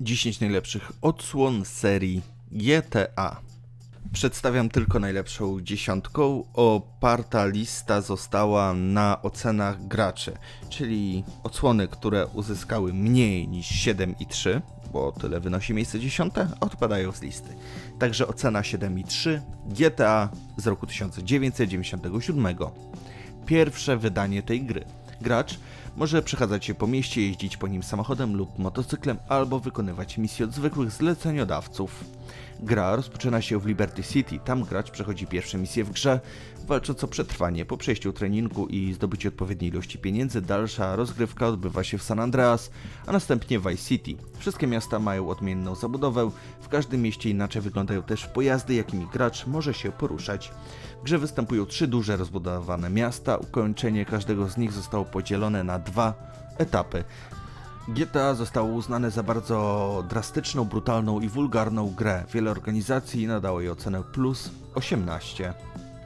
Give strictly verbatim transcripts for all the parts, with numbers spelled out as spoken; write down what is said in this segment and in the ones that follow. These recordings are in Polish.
dziesięć najlepszych odsłon serii G T A. Przedstawiam tylko najlepszą dziesiątką. Oparta lista została na ocenach graczy, czyli odsłony, które uzyskały mniej niż siedem i trzy, bo tyle wynosi miejsce dziesiąte, odpadają z listy. Także ocena siedem i trzy, G T A z roku tysiąc dziewięćset dziewięćdziesiątego siódmego. Pierwsze wydanie tej gry. Gracz może przechadzać się po mieście, jeździć po nim samochodem lub motocyklem, albo wykonywać misje od zwykłych zleceniodawców. Gra rozpoczyna się w Liberty City, tam gracz przechodzi pierwsze misje w grze, walcząc o przetrwanie. Po przejściu treningu i zdobyciu odpowiedniej ilości pieniędzy, dalsza rozgrywka odbywa się w San Andreas, a następnie w Vice City. Wszystkie miasta mają odmienną zabudowę, w każdym mieście inaczej wyglądają też pojazdy, jakimi gracz może się poruszać. W grze występują trzy duże rozbudowane miasta, ukończenie każdego z nich zostało podzielone na dwa etapy. G T A zostało uznane za bardzo drastyczną, brutalną i wulgarną grę. Wiele organizacji nadało jej ocenę plus osiemnaście.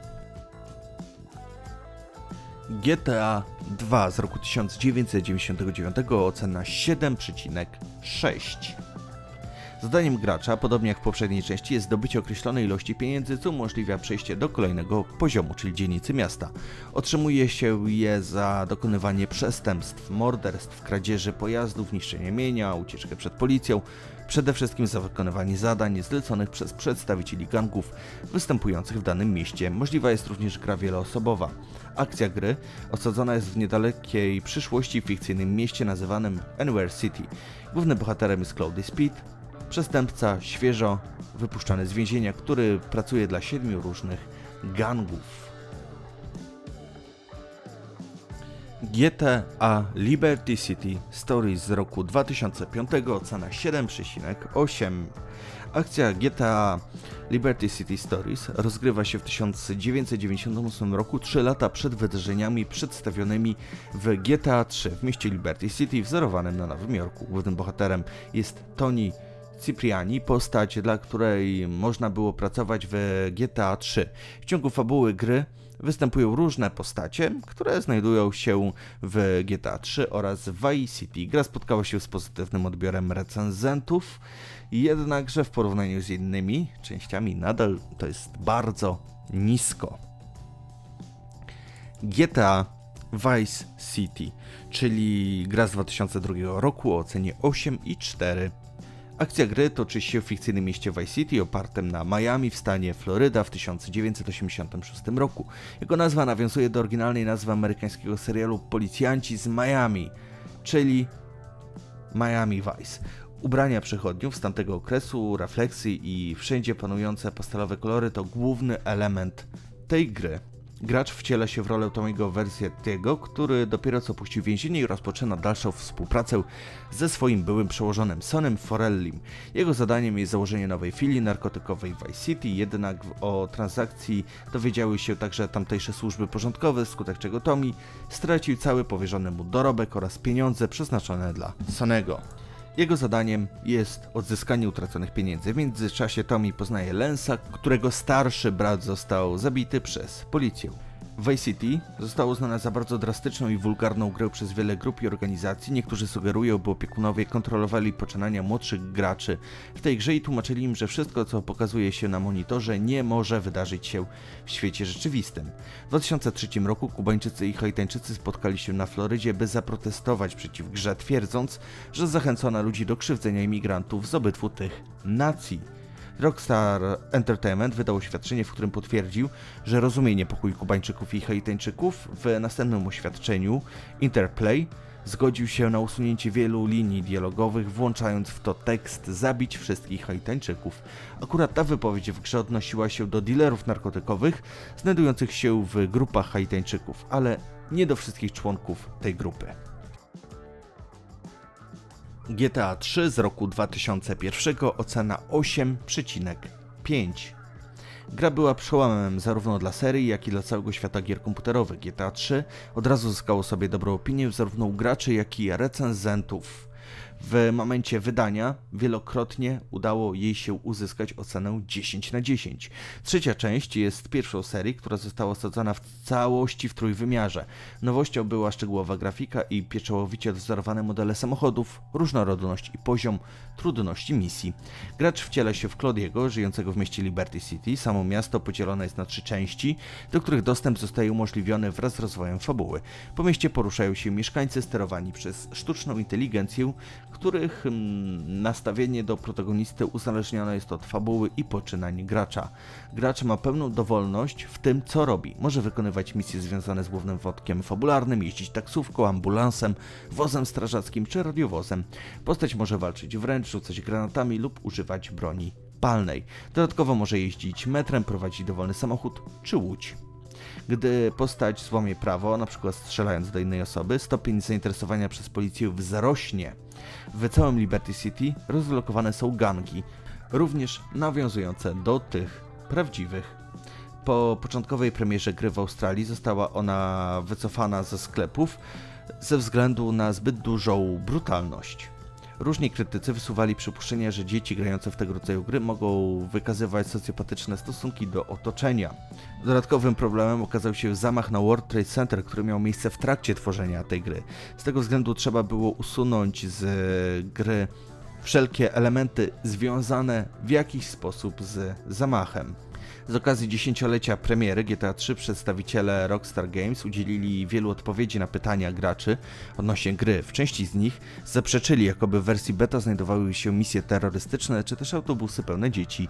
G T A dwa z roku tysiąc dziewięćset dziewięćdziesiątego dziewiątego ocena siedem przecinek sześć. Zadaniem gracza, podobnie jak w poprzedniej części, jest zdobycie określonej ilości pieniędzy, co umożliwia przejście do kolejnego poziomu, czyli dzielnicy miasta. Otrzymuje się je za dokonywanie przestępstw, morderstw, kradzieży pojazdów, niszczenie mienia, ucieczkę przed policją, przede wszystkim za wykonywanie zadań zleconych przez przedstawicieli gangów występujących w danym mieście. Możliwa jest również gra wieloosobowa. Akcja gry osadzona jest w niedalekiej przyszłości w fikcyjnym mieście nazywanym Anywhere City. Głównym bohaterem jest Cloudy Speed, przestępca świeżo wypuszczony z więzienia, który pracuje dla siedmiu różnych gangów. G T A Liberty City Stories z roku dwa tysiące piątego, ocena siedem przecinek osiem. Akcja G T A Liberty City Stories rozgrywa się w tysiąc dziewięćset dziewięćdziesiątym ósmym roku, trzy lata przed wydarzeniami przedstawionymi w G T A trzy w mieście Liberty City wzorowanym na Nowym Jorku. Głównym bohaterem jest Tony Cipriani, postać, dla której można było pracować w G T A trzy. W ciągu fabuły gry występują różne postacie, które znajdują się w G T A trzy oraz w Vice City. Gra spotkała się z pozytywnym odbiorem recenzentów, jednakże w porównaniu z innymi częściami nadal to jest bardzo nisko. G T A Vice City, czyli gra z dwa tysiące drugiego roku o ocenie osiem i cztery. Akcja gry toczy się w fikcyjnym mieście Vice City opartym na Miami w stanie Floryda w tysiąc dziewięćset osiemdziesiątym szóstym roku. Jego nazwa nawiązuje do oryginalnej nazwy amerykańskiego serialu Policjanci z Miami, czyli Miami Vice. Ubrania przechodniów z tamtego okresu, refleksy i wszędzie panujące pastelowe kolory to główny element tej gry. Gracz wciela się w rolę Tommy'ego Vercettiego, który dopiero co opuścił więzienie i rozpoczyna dalszą współpracę ze swoim byłym przełożonym Sonem Forellim. Jego zadaniem jest założenie nowej filii narkotykowej w Vice City, jednak o transakcji dowiedziały się także tamtejsze służby porządkowe, wskutek czego Tommy stracił cały powierzony mu dorobek oraz pieniądze przeznaczone dla Sonego. Jego zadaniem jest odzyskanie utraconych pieniędzy. W międzyczasie Tommy poznaje Lensa, którego starszy brat został zabity przez policję. Vice City zostało uznane za bardzo drastyczną i wulgarną grę przez wiele grup i organizacji. Niektórzy sugerują, by opiekunowie kontrolowali poczynania młodszych graczy w tej grze i tłumaczyli im, że wszystko, co pokazuje się na monitorze, nie może wydarzyć się w świecie rzeczywistym. W dwa tysiące trzecim roku Kubańczycy i Haitańczycy spotkali się na Florydzie, by zaprotestować przeciw grze, twierdząc, że zachęcono ludzi do krzywdzenia imigrantów z obydwu tych nacji. Rockstar Entertainment wydał oświadczenie, w którym potwierdził, że rozumie niepokój Kubańczyków i Haitańczyków. W następnym oświadczeniu Interplay zgodził się na usunięcie wielu linii dialogowych, włączając w to tekst "zabić wszystkich Haitańczyków". Akurat ta wypowiedź w grze odnosiła się do dealerów narkotykowych znajdujących się w grupach Haitańczyków, ale nie do wszystkich członków tej grupy. G T A trzy z roku dwa tysiące pierwszego, ocena osiem przecinek pięć. Gra była przełomem zarówno dla serii, jak i dla całego świata gier komputerowych. G T A trzy od razu zyskało sobie dobrą opinię zarówno u graczy, jak i recenzentów. W momencie wydania wielokrotnie udało jej się uzyskać ocenę dziesięć na dziesięć. Trzecia część jest pierwszą serii, która została osadzona w całości w trójwymiarze. Nowością była szczegółowa grafika i pieczołowicie odwzorowane modele samochodów, różnorodność i poziom trudności misji. Gracz wciela się w Claudiego, żyjącego w mieście Liberty City. Samo miasto podzielone jest na trzy części, do których dostęp zostaje umożliwiony wraz z rozwojem fabuły. Po mieście poruszają się mieszkańcy sterowani przez sztuczną inteligencję, których mm, nastawienie do protagonisty uzależnione jest od fabuły i poczynań gracza. Gracz ma pełną dowolność w tym, co robi. Może wykonywać misje związane z głównym wątkiem fabularnym, jeździć taksówką, ambulansem, wozem strażackim czy radiowozem. Postać może walczyć wręcz, rzucać granatami lub używać broni palnej. Dodatkowo może jeździć metrem, prowadzić dowolny samochód czy łódź. Gdy postać złamie prawo, np. strzelając do innej osoby, stopień zainteresowania przez policję wzrośnie. W całym Liberty City rozlokowane są gangi, również nawiązujące do tych prawdziwych. Po początkowej premierze gry w Australii została ona wycofana ze sklepów ze względu na zbyt dużą brutalność. Różni krytycy wysuwali przypuszczenie, że dzieci grające w tego rodzaju gry mogą wykazywać socjopatyczne stosunki do otoczenia. Dodatkowym problemem okazał się zamach na World Trade Center, który miał miejsce w trakcie tworzenia tej gry. Z tego względu trzeba było usunąć z gry wszelkie elementy związane w jakiś sposób z zamachem. Z okazji dziesięciolecia premiery G T A trzy przedstawiciele Rockstar Games udzielili wielu odpowiedzi na pytania graczy odnośnie gry. W części z nich zaprzeczyli, jakoby w wersji beta znajdowały się misje terrorystyczne czy też autobusy pełne dzieci.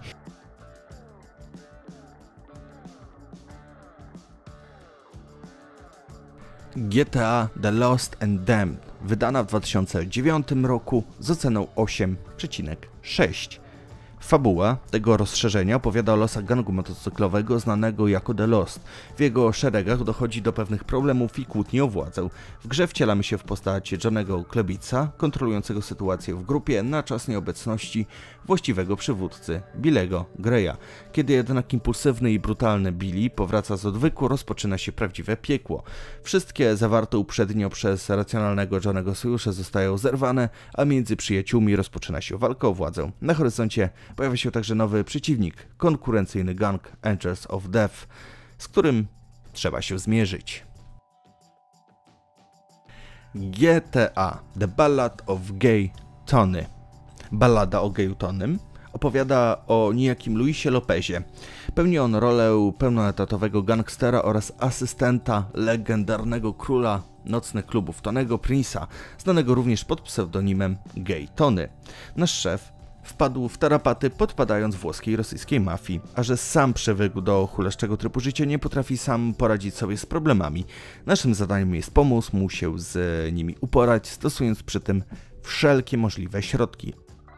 G T A The Lost and Damned, wydana w dwa tysiące dziewiątym roku z oceną osiem przecinek sześć. Fabuła tego rozszerzenia opowiada o losach gangu motocyklowego znanego jako The Lost. W jego szeregach dochodzi do pewnych problemów i kłótni o władzę. W grze wcielamy się w postać Johnego Klebica, kontrolującego sytuację w grupie na czas nieobecności właściwego przywódcy, Billego Greya. Kiedy jednak impulsywny i brutalny Billy powraca z odwyku, rozpoczyna się prawdziwe piekło. Wszystkie zawarte uprzednio przez racjonalnego Johnego sojusze zostają zerwane, a między przyjaciółmi rozpoczyna się walka o władzę. Na horyzoncie pojawia się także nowy przeciwnik, konkurencyjny gang Angels of Death, z którym trzeba się zmierzyć. G T A The Ballad of Gay Tony. Ballada o geju Tonym opowiada o niejakim Luisie Lopezie. Pełni on rolę pełnoetatowego gangstera oraz asystenta legendarnego króla nocnych klubów Tonego Prince'a, znanego również pod pseudonimem Gay Tony. Nasz szef wpadł w tarapaty, podpadając włoskiej i rosyjskiej mafii, a że sam przywykł do hulaszczego trybu życia, nie potrafi sam poradzić sobie z problemami. Naszym zadaniem jest pomóc mu się z nimi uporać, stosując przy tym wszelkie możliwe środki.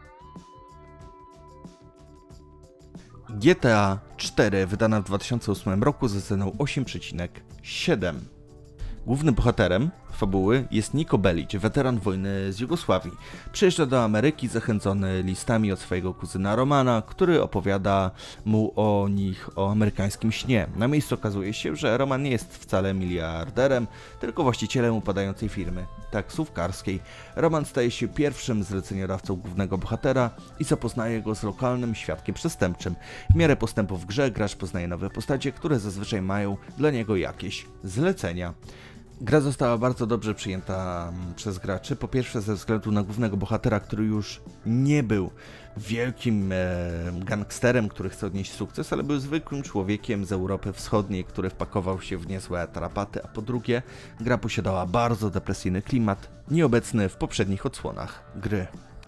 G T A cztery, wydana w dwa tysiące ósmym roku z oceną osiem przecinek siedem. Głównym bohaterem fabuły jest Niko Bellic, weteran wojny z Jugosławii. Przyjeżdża do Ameryki zachęcony listami od swojego kuzyna Romana, który opowiada mu o nich, o amerykańskim śnie. Na miejscu okazuje się, że Roman nie jest wcale miliarderem, tylko właścicielem upadającej firmy taksówkarskiej. Roman staje się pierwszym zleceniodawcą głównego bohatera i zapoznaje go z lokalnym świadkiem przestępczym. W miarę postępu w grze gracz poznaje nowe postacie, które zazwyczaj mają dla niego jakieś zlecenia. Gra została bardzo dobrze przyjęta przez graczy, po pierwsze ze względu na głównego bohatera, który już nie był wielkim e, gangsterem, który chce odnieść sukces, ale był zwykłym człowiekiem z Europy Wschodniej, który wpakował się w niezłe tarapaty, a po drugie gra posiadała bardzo depresyjny klimat, nieobecny w poprzednich odsłonach gry.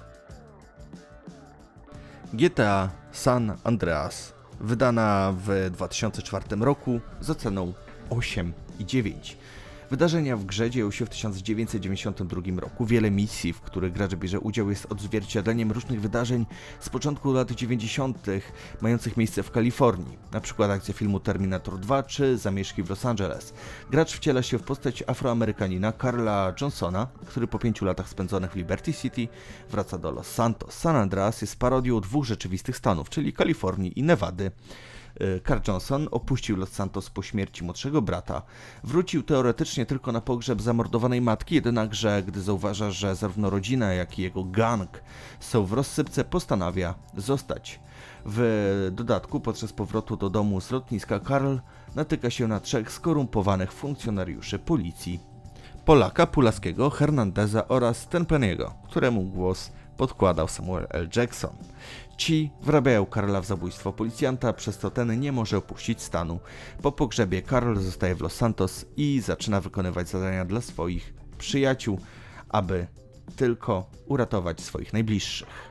G T A San Andreas, wydana w dwa tysiące czwartym roku z oceną osiem i dziewięć. Wydarzenia w grze dzieją się w tysiąc dziewięćset dziewięćdziesiątym drugim roku. Wiele misji, w których gracz bierze udział, jest odzwierciedleniem różnych wydarzeń z początku lat dziewięćdziesiątych mających miejsce w Kalifornii, na przykład akcja filmu Terminator dwa czy zamieszki w Los Angeles. Gracz wciela się w postać Afroamerykanina Carla Johnsona, który po pięciu latach spędzonych w Liberty City wraca do Los Santos. San Andreas jest parodią dwóch rzeczywistych stanów, czyli Kalifornii i Nevady. Carl Johnson opuścił Los Santos po śmierci młodszego brata. Wrócił teoretycznie tylko na pogrzeb zamordowanej matki, jednakże gdy zauważa, że zarówno rodzina, jak i jego gang są w rozsypce, postanawia zostać. W dodatku, podczas powrotu do domu z lotniska, Carl natyka się na trzech skorumpowanych funkcjonariuszy policji. Polaka, Pulaskiego, Hernandeza oraz Tenpenny'ego, któremu głos podkładał Samuel L. Jackson. Ci wrabiają Carla w zabójstwo policjanta, przez co ten nie może opuścić stanu. Po pogrzebie Carl zostaje w Los Santos i zaczyna wykonywać zadania dla swoich przyjaciół, aby tylko uratować swoich najbliższych.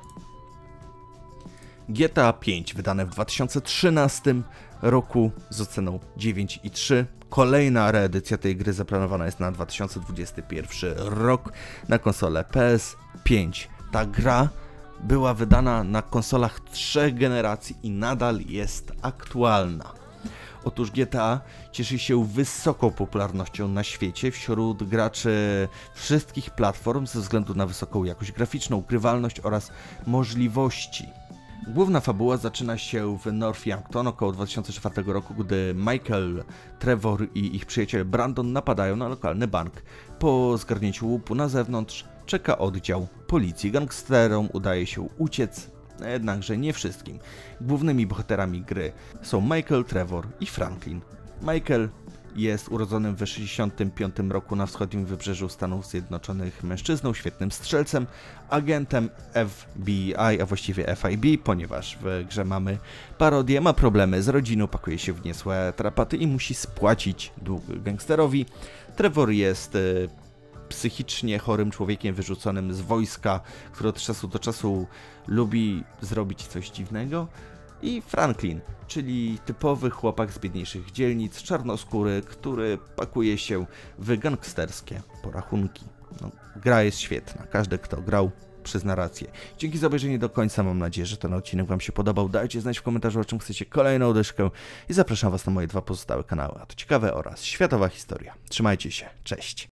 G T A pięć, wydane w dwa tysiące trzynastym roku z oceną dziewięć i trzy. Kolejna reedycja tej gry zaplanowana jest na dwa tysiące dwudziesty pierwszy rok na konsolę P S pięć. Ta gra była wydana na konsolach trzech generacji i nadal jest aktualna. Otóż G T A cieszy się wysoką popularnością na świecie wśród graczy wszystkich platform ze względu na wysoką jakość graficzną, grywalność oraz możliwości. Główna fabuła zaczyna się w North Yankton około dwa tysiące czwartego roku, gdy Michael, Trevor i ich przyjaciel Brandon napadają na lokalny bank. Po zgarnięciu łupu na zewnątrz czeka oddział policji. Gangsterom udaje się uciec, jednakże nie wszystkim. Głównymi bohaterami gry są Michael, Trevor i Franklin. Michael jest urodzonym w sześćdziesiątym piątym roku na wschodnim wybrzeżu Stanów Zjednoczonych mężczyzną, świetnym strzelcem, agentem F B I, a właściwie F I B, ponieważ w grze mamy parodię, ma problemy z rodziną, pakuje się w niezłe tarapaty i musi spłacić dług gangsterowi. Trevor jest y, psychicznie chorym człowiekiem wyrzuconym z wojska, który od czasu do czasu lubi zrobić coś dziwnego. I Franklin, czyli typowy chłopak z biedniejszych dzielnic, czarnoskóry, który pakuje się w gangsterskie porachunki. No, gra jest świetna, każdy kto grał przyzna rację. Dzięki za obejrzenie do końca, mam nadzieję, że ten odcinek wam się podobał. Dajcie znać w komentarzu, o czym chcecie kolejną dyszkę i zapraszam was na moje dwa pozostałe kanały, a to ciekawe oraz światowa historia. Trzymajcie się, cześć!